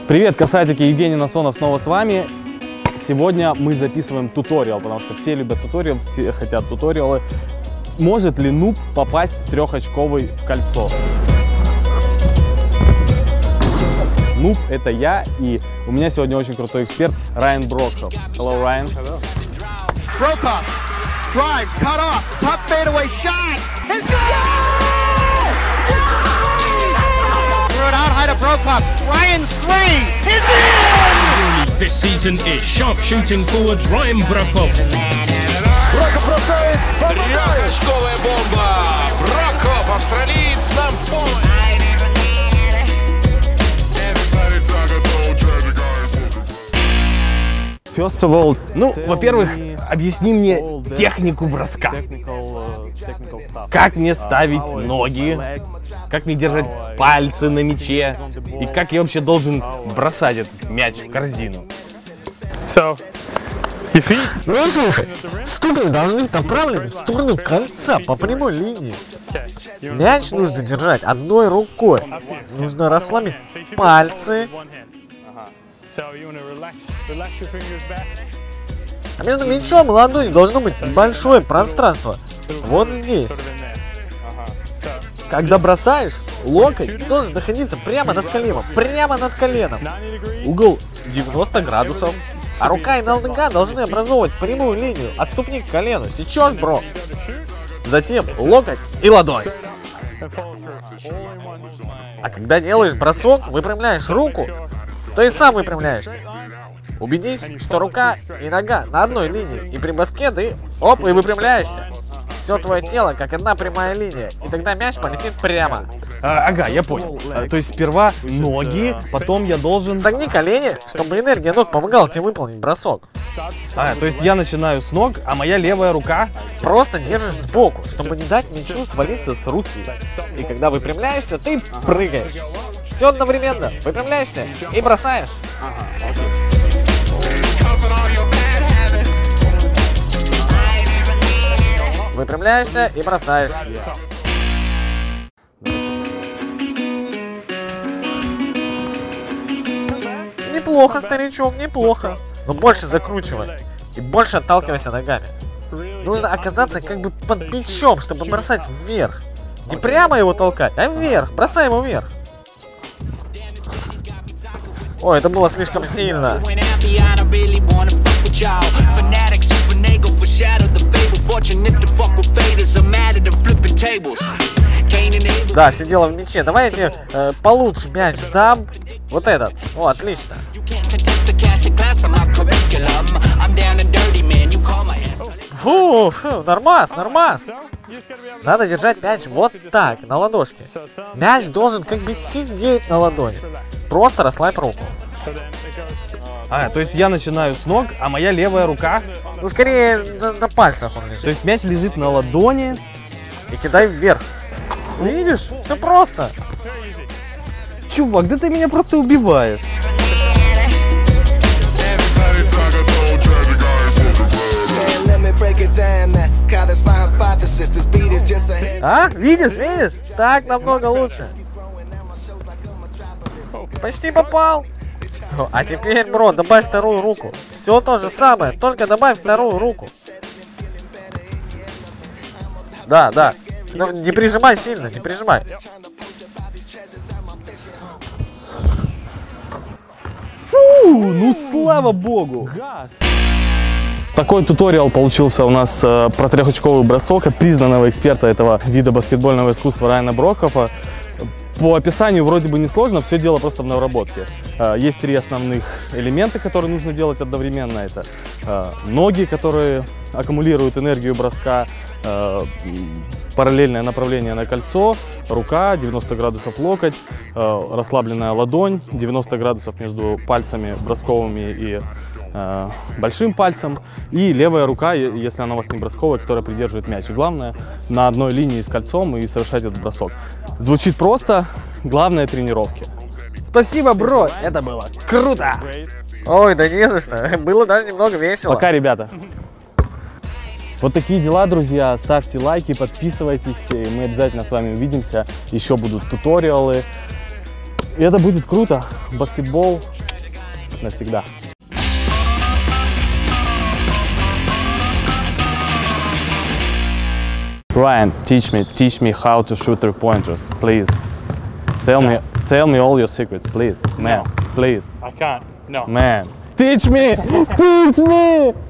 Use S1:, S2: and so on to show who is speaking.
S1: Привет, касатики, Евгений Насонов снова с вами. Сегодня мы записываем туториал, потому что все любят туториал, все хотят туториалы. Может ли нуб попасть трехочковый в кольцо? Нуб — это я, и у меня сегодня очень крутой эксперт Райан Брокхоф. Hello, Ryan. Hello.
S2: Brokop drives, cut off, top fadeaway shot. It's good! Threw it out high to Brokop. Ryan's three is in!
S3: This season is sharpshooting forwards Ryan Brokop.
S4: Брокоп бросает, попадает! Трехочковая бомба! Брокоп, австралиец на поле!
S1: First of all, ну, во-первых, объясни мне технику броска. Как мне ставить ноги, как мне держать пальцы на мяче, и как я вообще должен бросать этот мяч в корзину.
S5: Ну слушай, ступни должны быть направлены в сторону кольца по прямой линии. Мяч нужно держать одной рукой. Нужно расслабить пальцы. А между мячом и ладонью должно быть большое пространство. Вот здесь. Когда бросаешь, локоть должен находиться прямо над коленом. Прямо над коленом. Угол 90 градусов. А рука и нога должны образовывать прямую линию от ступни к колену. Сейчас, бро. Затем локоть и ладонь. А когда делаешь бросок, выпрямляешь руку, то и сам выпрямляешься. Убедись, что рука и нога на одной линии. И при броске ты оп, и выпрямляешься. Все твое тело как одна прямая линия. И тогда мяч полетит прямо.
S1: Ага, я понял. То есть сперва ноги, потом я должен...
S5: Согни колени, чтобы энергия ног помогала тебе выполнить бросок.
S1: То есть я начинаю с ног, а моя левая рука...
S5: Просто держишь сбоку, чтобы не дать мячу свалиться с руки. И когда выпрямляешься, ты прыгаешь. Все одновременно. Выпрямляешься и бросаешь. Выпрямляешься и бросаешь. Неплохо, старичок, неплохо. Но больше закручивай. И больше отталкивайся ногами. Нужно оказаться как бы под плечом, чтобы бросать вверх. Не прямо его толкать, а вверх. Бросай его вверх. Ой, это было слишком сильно. Да, сидела в мяче. Давай я тебе получше мяч дам. Вот этот. О, отлично. Фу, нормас, нормас. Надо держать мяч вот так, на ладошке. Мяч должен как бы сидеть на ладони. Просто расслабь руку.
S1: То есть я начинаю с ног, а моя левая рука...
S5: Ну, скорее на пальцах он лежит.
S1: То есть мяч лежит на ладони.
S5: И кидай вверх. Видишь? Все просто.
S1: Чувак, да ты меня просто убиваешь.
S5: А? Видишь? Так намного лучше. Почти попал. А теперь, бро, добавь вторую руку. Все то же самое, только добавь вторую руку. Да. Но не прижимай сильно, не прижимай.
S1: Фу, ну слава богу. Такой туториал получился у нас про трехочковый бросок от признанного эксперта этого вида баскетбольного искусства Райана Брокхофа. По описанию вроде бы несложно, все дело просто в наработке. Есть три основных элемента, которые нужно делать одновременно. Это ноги, которые аккумулируют энергию броска, параллельное направление на кольцо, рука, 90 градусов локоть, расслабленная ладонь, 90 градусов между пальцами бросковыми и большим пальцем, и левая рука, если она у вас не бросковая, которая придерживает мяч. И главное, на одной линии с кольцом и совершать этот бросок. Звучит просто, главное тренировки. Спасибо, бро, это было круто!
S5: Ой, да не за что, было даже немного весело.
S1: Пока, ребята. Вот такие дела, друзья. Ставьте лайки, подписывайтесь, и мы обязательно с вами увидимся. Еще будут туториалы. И это будет круто. Баскетбол навсегда. Ryan, teach me how to shoot 3-pointers, please. Tell me all your secrets, please, man. Please,
S6: I can't. No.
S1: man. Teach me, teach me.